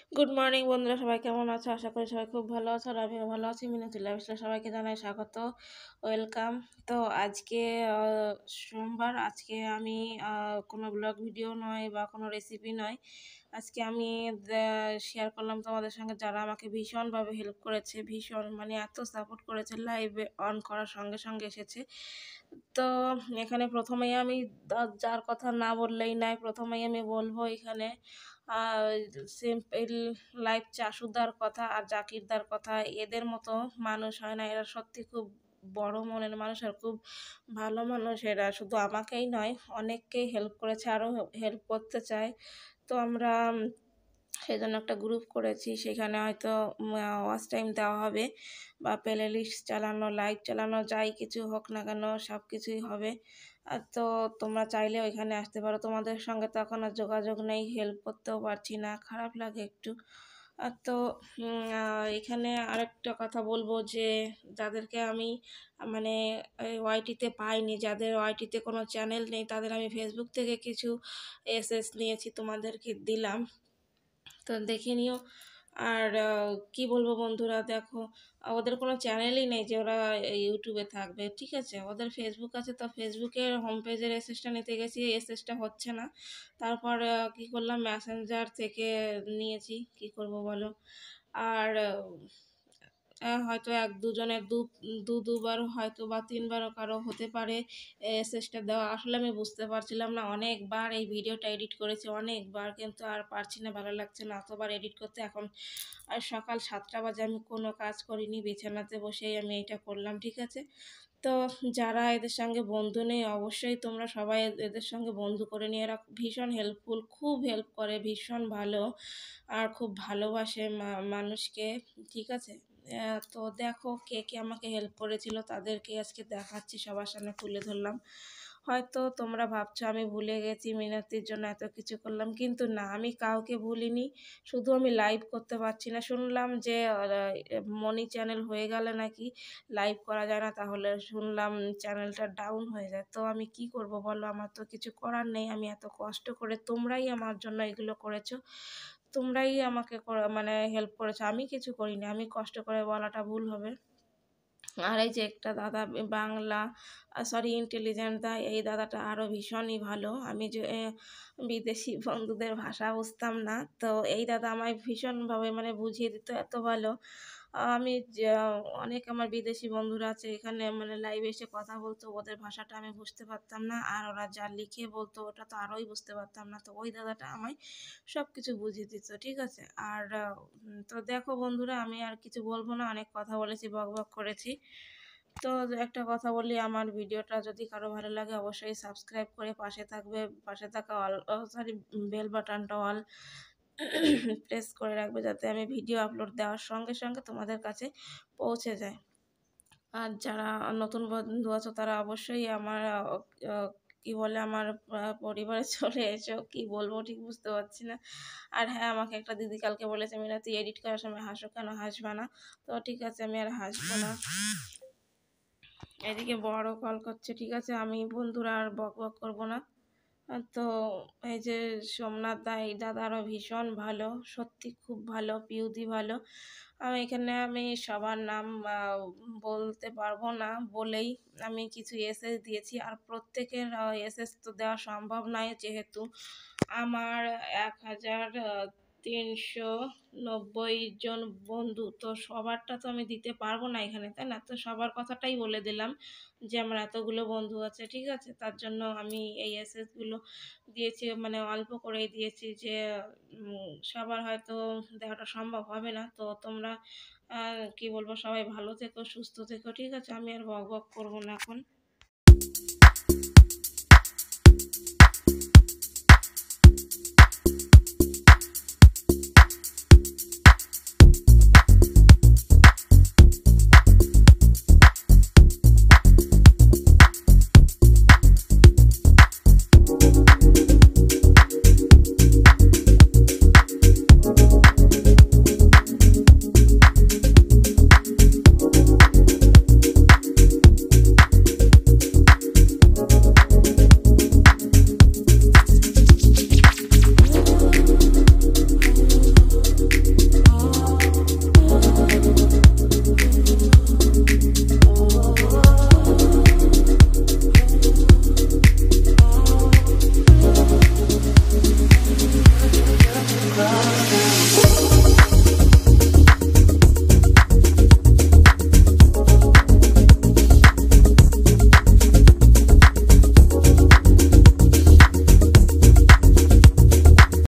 Good morning বন্ধুরা, সবাই কেমন আছো? আশা করি সবাই খুব ভালো আছো আর আমিও ভালো আছি। মিনতি লাইফস্টাইল সবাইকে জানাই স্বাগত, ওয়েলকাম। তো আজকে সোমবার। আজকে আমি কোনো ব্লগ ভিডিও নয় বা কোনো রেসিপি নয়, আজকে আমি শেয়ার করলাম তোমাদের সঙ্গে যারা আমাকে ভীষণভাবে হেল্প করেছে, ভীষণ মানে এত সাপোর্ট করেছে, লাইভে অন করার সঙ্গে সঙ্গে এসেছে। তো এখানে প্রথমেই আমি যার কথা না বললেই নাই, প্রথমেই আমি বলবো এখানে সিম্পল লাইফ চাষুদার কথা আর জাকিরদার কথা। এদের মতো মানুষ হয় না, এরা সত্যি খুব বড় মনের মানুষ আর খুব ভালো মানুষ। এরা শুধু আমাকেই নয়, অনেককেই হেল্প করেছে, আরও হেল্প করতে চায়। তো আমরা সেই জন্য একটা গ্রুপ করেছি, সেখানে হয়তো ওয়াচ টাইম দেওয়া হবে বা প্লে লিস্ট চালানো, লাইভ চালানো, যাই কিছু হোক না কেন সব কিছুই হবে। আর তো তোমরা চাইলে ওইখানে আসতে পারো। তোমাদের সঙ্গে তো এখন আর যোগাযোগ নেই, হেল্প করতেও পারছি না, খারাপ লাগে একটু। আর তো এখানে আরেকটা কথা বলবো যে যাদেরকে আমি মানে ওয়াইটিতে পাইনি, যাদের ওয়াইটিতে কোনো চ্যানেল নেই, তাদের আমি ফেসবুক থেকে কিছু এসএস নিয়েছি, তোমাদেরকে দিলাম, তো দেখে নিও। আর কি বলবো বন্ধুরা, দেখো ওদের কোনো চ্যানেলই নেই যে ওরা ইউটিউবে থাকবে, ঠিক আছে? ওদের ফেসবুক আছে, তো ফেসবুকের হোম পেজের এসএসটা নিতে গেছি, এসএসটা হচ্ছে না। তারপর কি করলাম, মেসেঞ্জার থেকে নিয়েছি, কি করব বলো। আর হয়তো এক দুজনের দুবার হয়তো বা তিনবারও কারো হতে পারে এসএসটা দেওয়া। আসলে আমি বুঝতে পারছিলাম না, অনেকবার এই ভিডিওটা এডিট করেছি, অনেকবার, কিন্তু আর পারছি না, ভালো লাগছে না অতবার এডিট করতে। এখন আর সকাল 7টা বাজে, আমি কোনো কাজ করিনি, বিছানাতে বসেই আমি এটা করলাম, ঠিক আছে? তো যারা এদের সঙ্গে বন্ধু নেই, অবশ্যই তোমরা সবাই এদের সঙ্গে বন্ধু করে নিয়ে। এরা ভীষণ হেল্পফুল, খুব হেল্প করে, ভীষণ ভালো আর খুব ভালোবাসে মানুষকে, ঠিক আছে? তো দেখো কে কে আমাকে হেল্প করেছিল, তাদেরকে আজকে দেখাচ্ছি, সবার সামনে তুলে ধরলাম। হয়তো তোমরা ভাবছো আমি ভুলে গেছি, মিনতির জন্য এত কিছু করলাম, কিন্তু না, আমি কাউকে ভুলিনি। শুধু আমি লাইভ করতে পারছি না, শুনলাম যে মনি চ্যানেল হয়ে গেলে নাকি লাইভ করা যায় না, তাহলে শুনলাম চ্যানেলটা ডাউন হয়ে যায়। তো আমি কি করব বলো, আমার তো কিছু করার নেই। আমি এত কষ্ট করে, তোমরাই আমার জন্য এগুলো করেছো, তোমরাই আমাকে মানে হেল্প করেছো, আমি কিছু করিনি, আমি কষ্ট করে বলাটা ভুল হবে। আর এই যে একটা দাদা, বাংলা সরি ইন্টেলিজেন্ট দা, এই দাদাটা আরও ভীষণই ভালো। আমি যে বিদেশি বন্ধুদের ভাষা বুঝতাম না, তো এই দাদা আমায় ভীষণভাবে মানে বুঝিয়ে দিত, এত ভালো। আমি অনেক আমার বিদেশি বন্ধুরা আছে, এখানে মানে লাইভে এসে কথা বলতো, ওদের ভাষাটা আমি বুঝতে পারতাম না, আর ওরা যা লিখে বলতো ওটা তো আরোই বুঝতে পারতাম না। তো ওই দাদাটা আমায় সব কিছু বুঝিয়ে দিত, ঠিক আছে? আর তো দেখো বন্ধুরা, আমি আর কিছু বলবো না, অনেক কথা বলেছি, বক বক করেছি। তো একটা কথা বলি, আমার ভিডিওটা যদি কারো ভালো লাগে অবশ্যই সাবস্ক্রাইব করে পাশে থাকবে, পাশে থাকা অল সরি বেল বাটনটা অল প্রেস করে রাখবে, যাতে আমি ভিডিও আপলোড দেওয়ার সঙ্গে সঙ্গে তোমাদের কাছে পৌঁছে যায়। আর যারা নতুন বন্ধু আছো তারা অবশ্যই আমার কি বলে আমার পরিবারে চলে এসো। কি বলবো ঠিক বুঝতে পারছি না। আর হ্যাঁ, আমাকে একটা দিদি কালকে বলেছে, মিনা তুই এডিট করার সময় হাসো কেন, হাসবা না? তো ঠিক আছে, আমি আর হাসবো না। এদিকে বড় কল করছে, ঠিক আছে, আমি বন্ধুরা আর বক বক করবো না। তো এই যে সোমনাথ দা, এই দাদারও ভীষণ ভালো, সত্যি খুব ভালো, পিউদি ভালো। আমি সবার নাম বলতে পারবো না বলেই আমি কিছু এসএস দিয়েছি, আর প্রত্যেকের এসএস তো দেওয়া সম্ভব নয়, যেহেতু আমার 1390 জন বন্ধু, তো সবারটা তো আমি দিতে পারবো না এখানে, তাই না? তো সবার কথাটাই বলে দিলাম যে আমার এতগুলো বন্ধু আছে, ঠিক আছে? তার জন্য আমি এই এসএসগুলো দিয়েছি, মানে অল্প করেই দিয়েছি, যে সবার হয়তো দেওয়াটা সম্ভব হবে না। তো তোমরা কি বলবো, সবাই ভালো থেকো, সুস্থ থেকো, ঠিক আছে? আমি আর বক বক করবো না এখন।